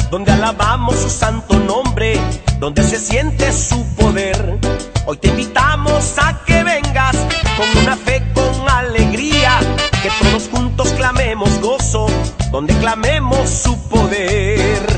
donde alabamos su santo nombre, donde se siente su poder. Hoy te invitamos a que vengas con una fe, con alegría, que todos juntos clamemos gozo, donde clamemos su poder.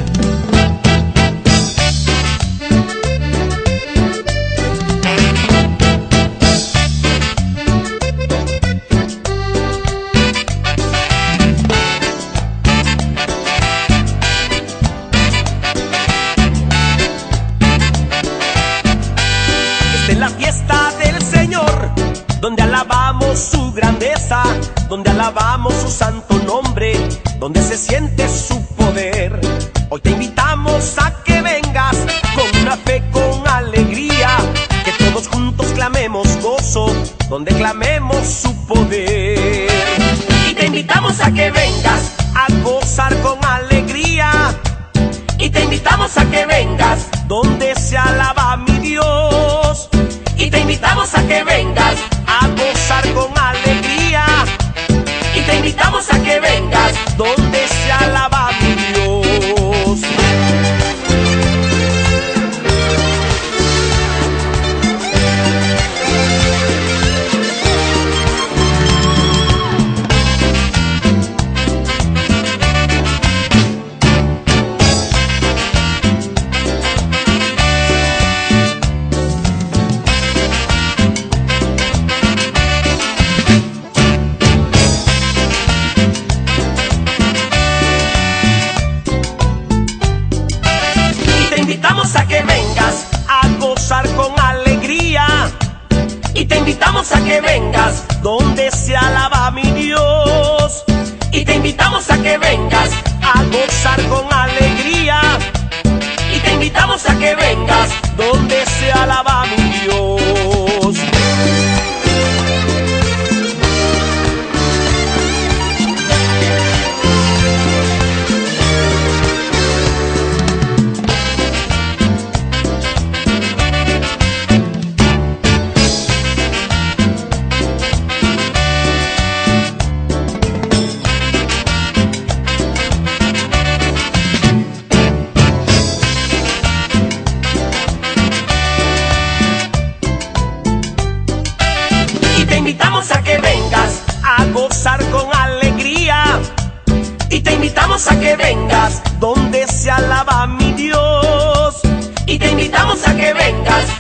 Esta es la fiesta del Señor, donde alabamos su grandeza, donde alabamos su santo nombre, donde se siente su poder. Hoy te invitamos a que vengas con una fe, con alegría, que todos juntos clamemos gozo, donde clamemos su poder. Y te invitamos a que vengas a gozar con alegría, y te invitamos a que vengas donde se alaba a mi Dios. Y te invitamos a que vengas a gozar con alegría, y te invitamos a que vengas donde se alaba a mi Dios. A que vengas a gozar con alegría, y te invitamos a que vengas donde se alaba a mi Dios. Y te invitamos a que vengas a gozar con alegría, y te invitamos a que vengas donde se alaba a mi Dios. Te invitamos a que vengas a gozar con alegría, y te invitamos a que vengas donde se alaba a mi Dios. Y te invitamos a que vengas